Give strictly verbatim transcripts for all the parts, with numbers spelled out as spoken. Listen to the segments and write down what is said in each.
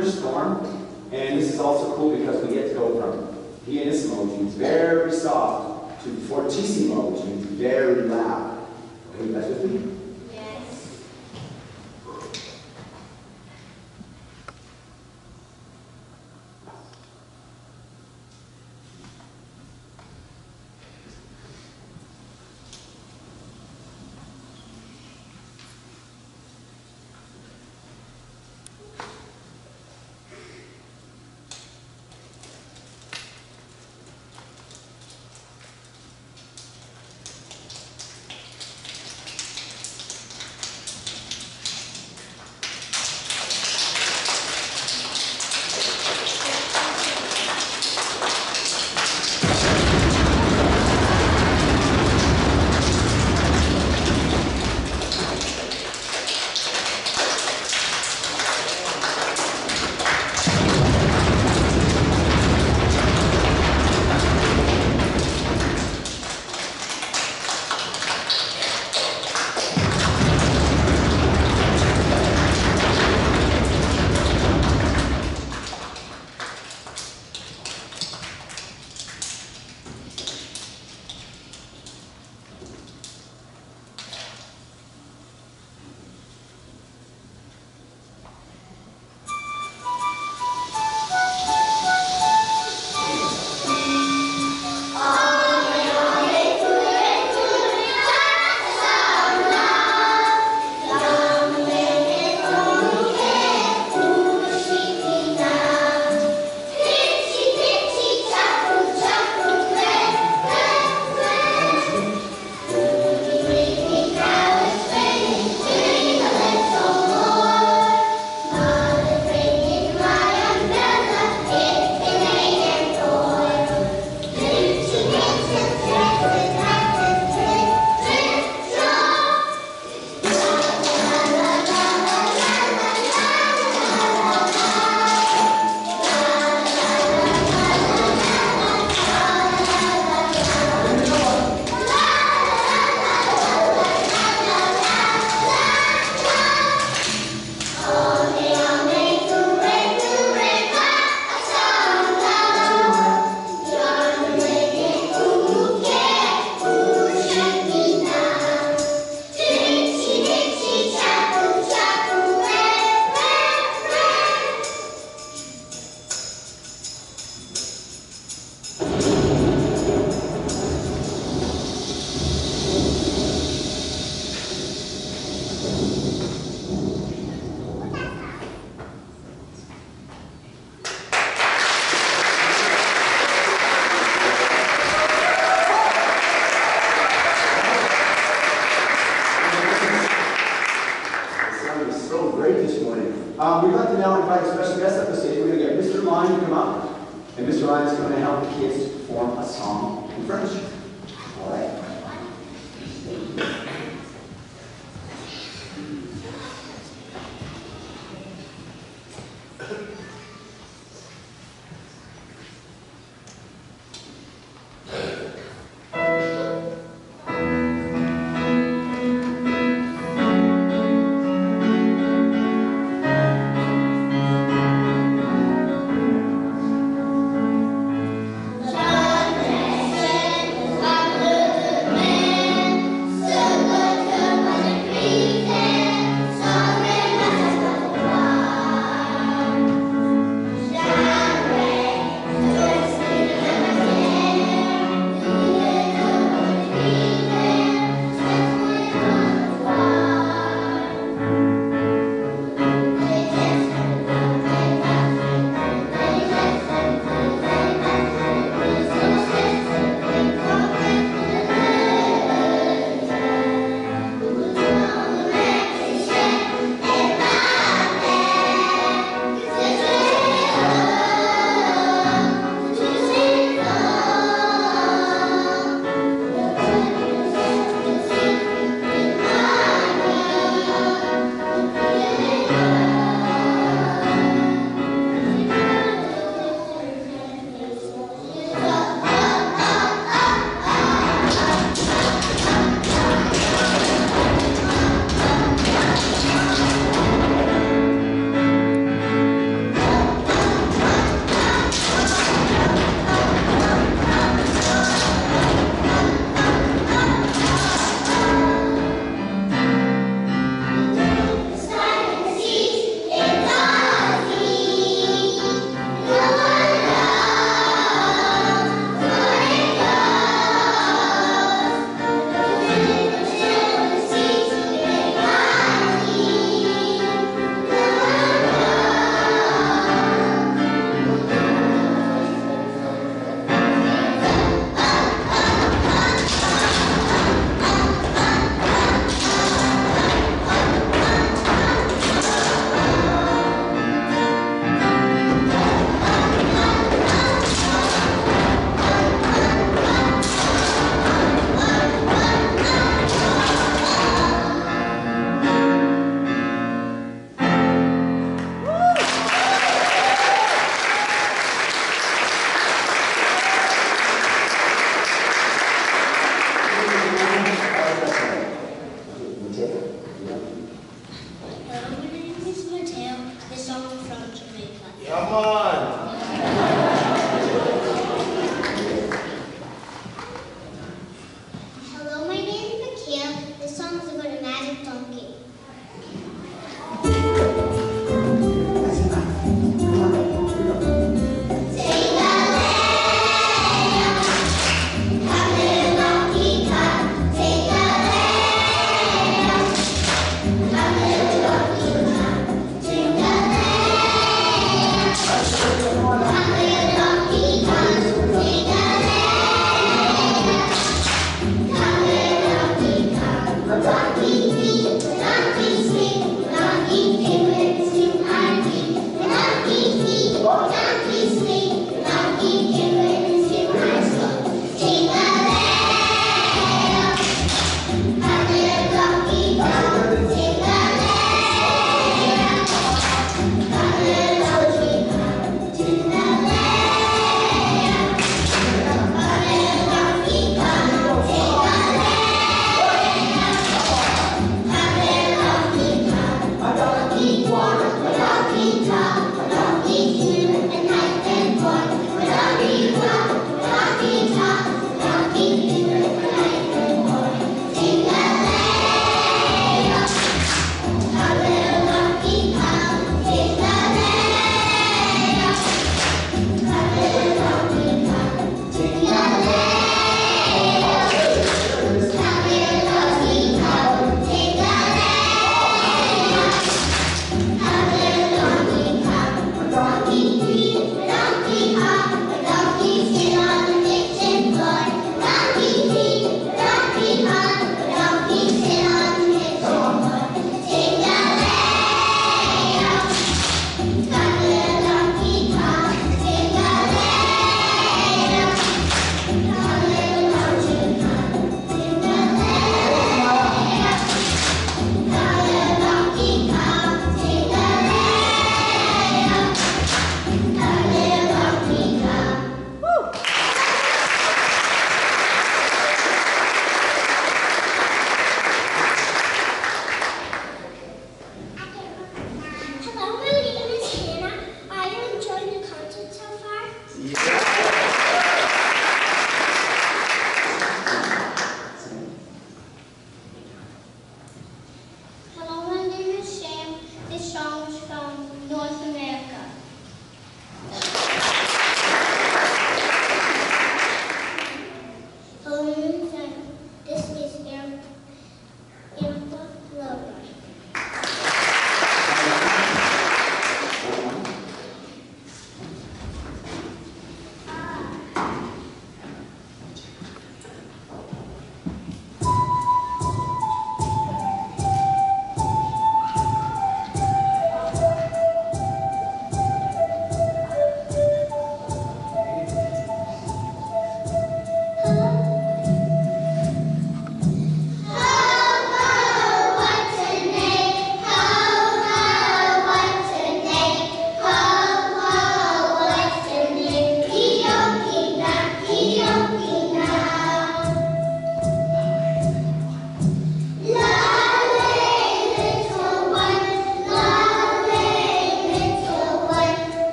thunderstorm, and this is also cool because we get to go from pianissimo, which means very soft, to fortissimo, which means very loud. Okay, you guys with me? Yes. Um, we'd like to now invite a special guest up the stage. We're going to get Mister Lyon to come up, and Mister Lyon is going to help the kids perform a song in French. All right. Jeanne,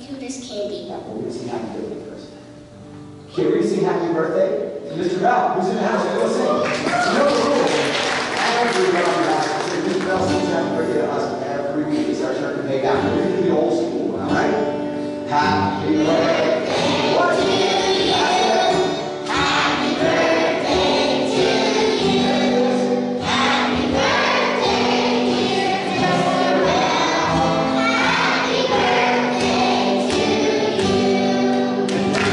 cute as candy. Yeah, well, we're going to sing happy birthday first. Okay, we're going to sing happy birthday to Mister Bell. Who's in the house? Go sing. You know the rules. Everyone on the house. Mister Bell sings happy birthday to us every week. It's our turn to pay back. We're going to do the old school one, all right? Happy birthday. What? Happy birthday to you. Happy birthday, dear Mister Bell. Happy birthday to you.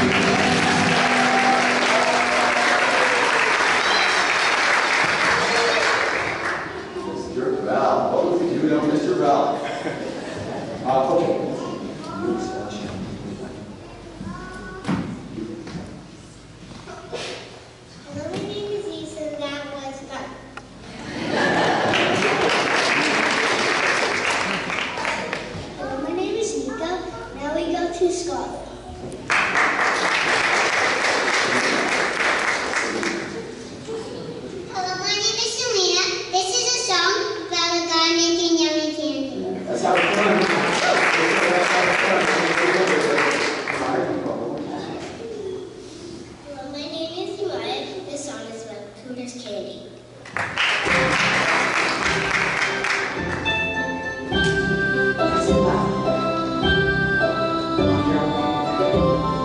Mister Bell. What would we do without Mister Bell? Uh, okay. Hello, my name is Ethan. That was fun. Hello, my name is Nika. Now we go to Scotland. Hello, my name is Selena. This is a song about a guy making yummy candy. That's how it's done. Hello, my name is Samaya. This song is about Cooter's candy. Okay, sit down.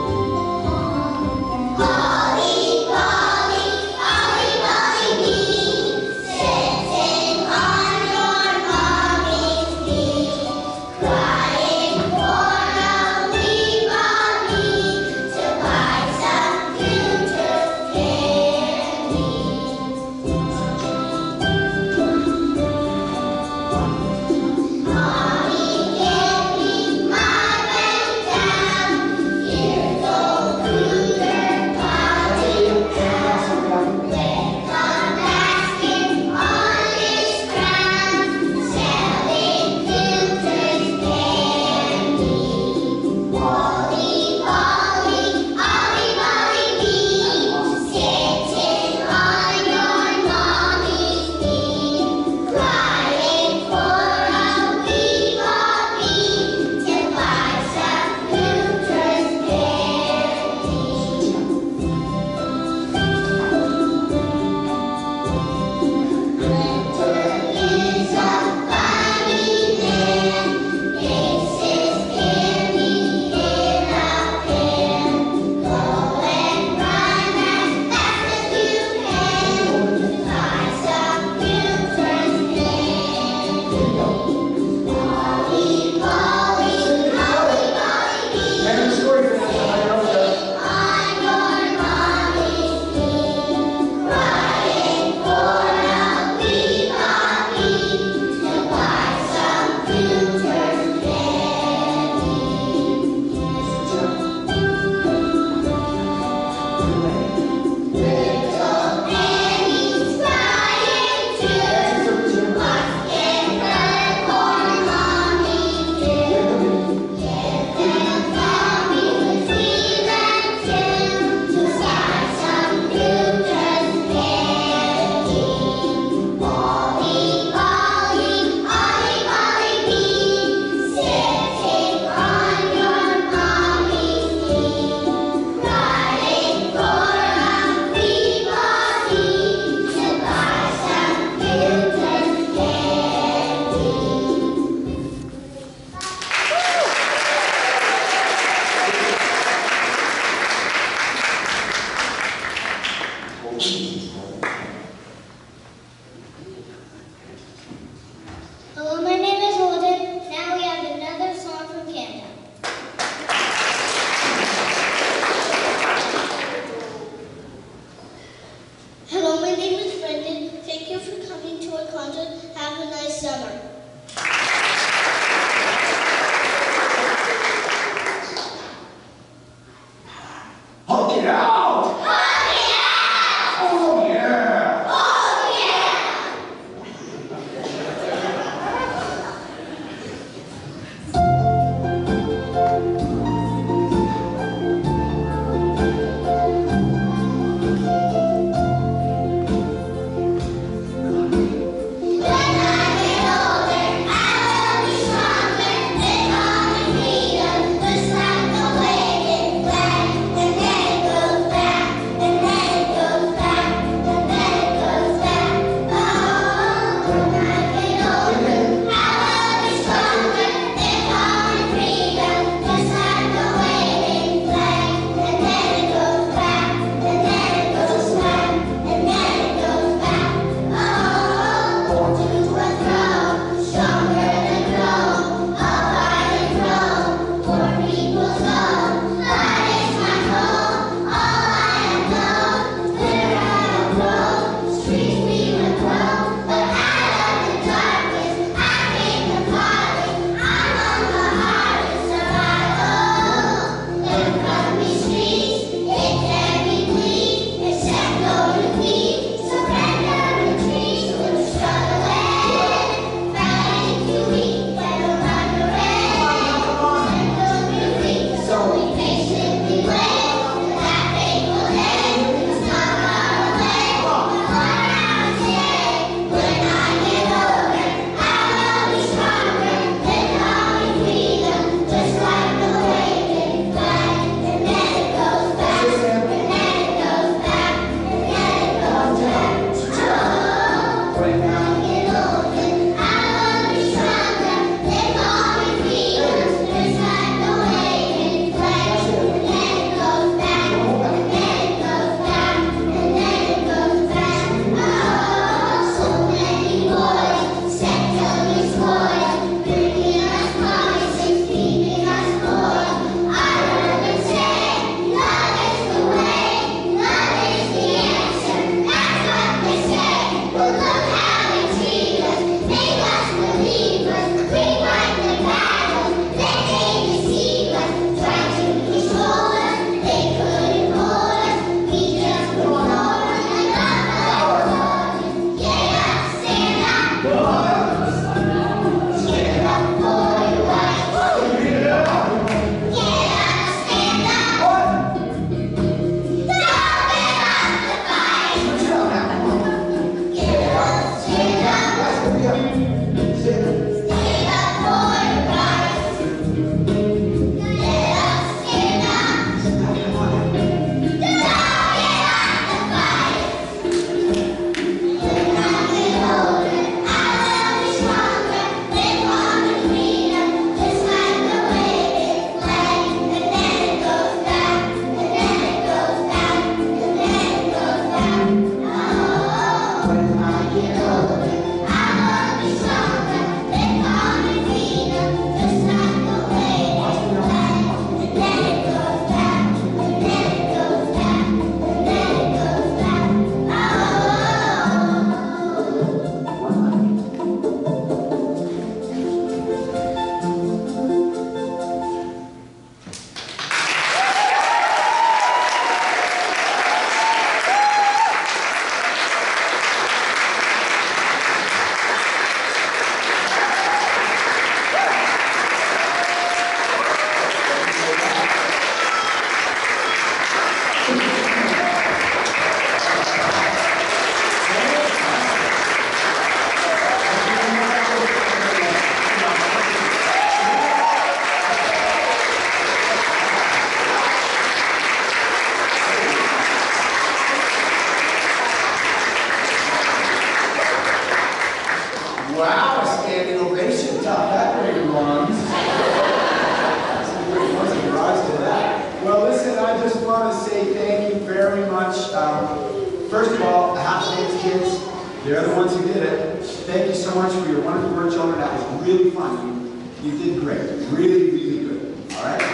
very much. Um, first of all, I have to thank the kids. They're the ones who did it. Thank you so much for your wonderful work, children. That was really fun. You, you did great. Really, really good. All right?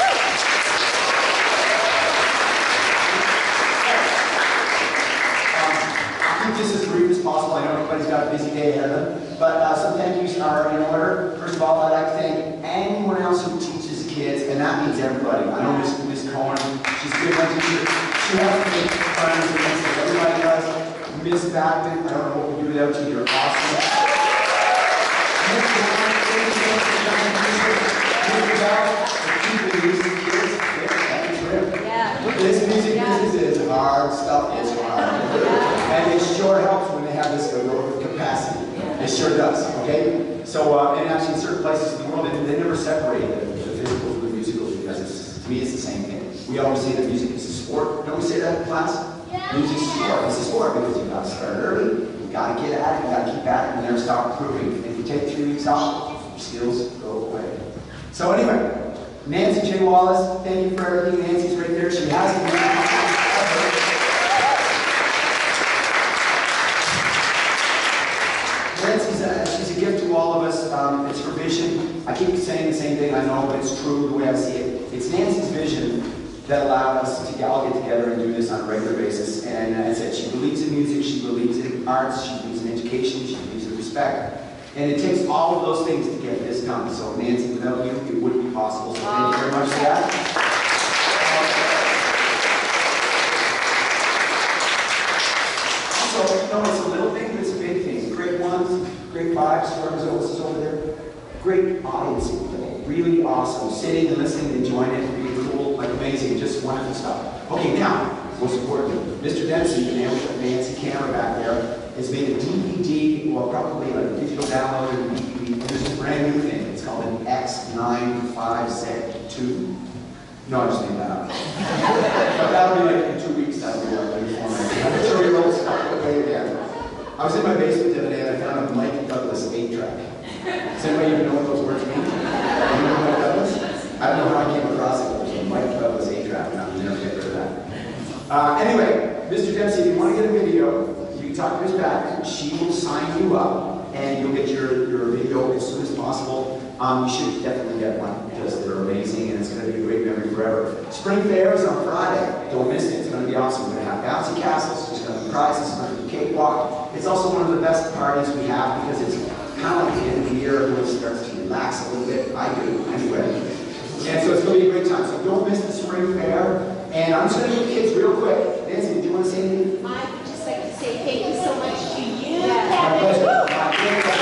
Um, I'll keep this as brief as possible. I know everybody's got a busy day ahead of them. But uh, some thank yous are in order. First of all, I'd like to thank anyone else who teaches kids, and that means everybody. I know Miss Miss Cohen, she's a good one teacher. She has to make friends with us, like everybody does. Miss Bagman, I don't know what we do without you. You're awesome. Miss Brown, thank you so much for coming. Mister Bell, for keeping music kids. Thank you for him. Yeah. This music business is hard stuff. It's hard. And it sure helps when they have this over capacity. It sure does, okay? So, uh, and actually in certain places in the world, they, they never separate the, the physical from the musical because it's, to me it's the same thing. We always say that music is a sport. Don't we say that in class? Yeah. Music's a sport. It's a sport because you've got to start early, you've got to get at it, you've got to keep at it, and never stop improving. If you take three weeks off, your skills go away. So anyway, Nancy J. Wallace, thank you for everything. Nancy's right there. She hasn't been ever. Nancy's a, she's a gift to all of us. Um, it's her vision. I keep saying the same thing, I know, but it's true the way I see it. It's Nancy's vision that allowed us to all get together and do this on a regular basis. And as I said, she believes in music, she believes in arts, she believes in education, she believes in respect. And it takes all of those things to get this done. So Nancy, without you, it wouldn't be possible. So thank you very much for that. Also, you know, it's a little thing, but it's a big thing. Grade ones, grade fives, whoever's always over there. Great audience people, really awesome. Sitting and listening and enjoying it, being cool, like amazing, just wonderful stuff. Okay, now, most importantly, Mister Dempsey, the man with the fancy camera back there, has made a D V D, or probably a digital download of a D V D. There's a brand new thing. It's called an X ninety-five Z two. No, I just made that up. But that'll be like in two weeks, that'll be like new format. I'm sure you're all stuck away again. I was in my basement the other day and I found a Mike Douglas eight track. Does anybody even know what those words mean? Do you know Mike Douglas? I don't know how I came across it, but it was a Mike Douglas eight track, and I'll never get rid of that. Uh, anyway, Mister Dempsey, if you want to get a video, you can talk to Miz Back. She will sign you up, and you'll get your, your video as soon as possible. Um, you should definitely get one, because they're amazing, and it's going to be a great memory forever. Spring Fair is on Friday. Don't miss it. It's going to be awesome. We're going to have bouncy castles. There's going to be prizes. There's going to be cakewalk. It's also one of the best parties we have, because it's kind of like the end of the year, everyone starts to relax a little bit. I do, anyway. And so it's going to be a great time. So don't miss the Spring Fair. And I'm just going to do kids real quick. Nancy, do you want to say anything? I would just like to say thank you so much to you, My Kevin. pleasure. My pleasure.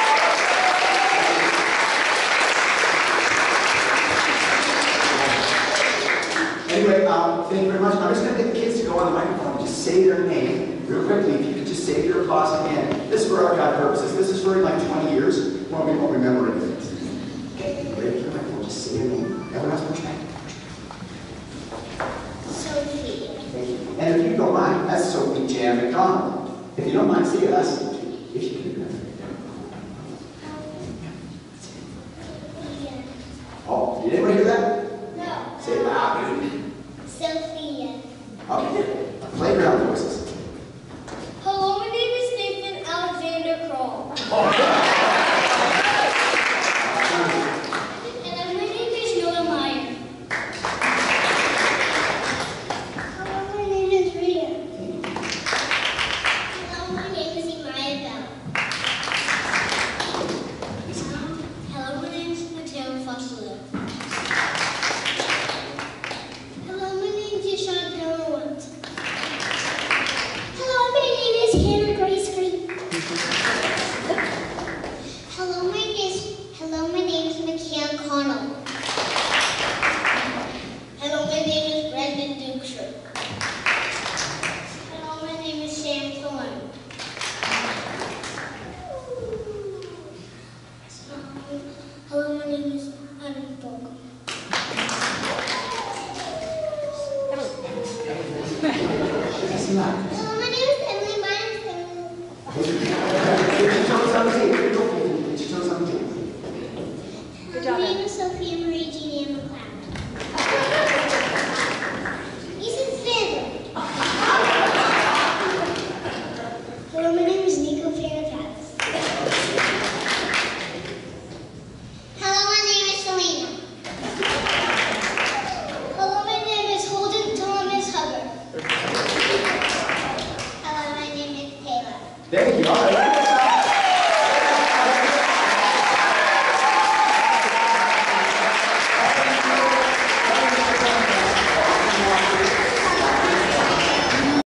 Anyway, um, thank you very much. I'm just going to get the kids to go on the microphone and just say their name real quickly. If you could just save your applause again. This is for archive purposes. This is for like twenty years. Well, we won't remember anything. Okay, ready for the microphone? Just say your name. Everyone else, push back. Sophie. Thank you. And if you don't mind, that's Sophie Jan McDonald. If you don't mind, say your last name too. If you can do that. Oh, you didn't hear that? No. Say it loud. Sophia. Okay. Playground voices. Hello, my name is Nathan Alexander Kroll. And my name is Noah Meyer. Hello, my name is Rita. Hello, my name is Imaya Bell. Hello, my name is Mateo Fossillo. Hello, my name is Yashad Delaware. Hello, my name is Hannah Grace Green. Hello, my name is Hello, my name is Mikhail Connell. Hello, my name is Brendan Dukeshire. Hello, my name is Sam Thorne. Um, hello, my name is Annie Bog. That's not.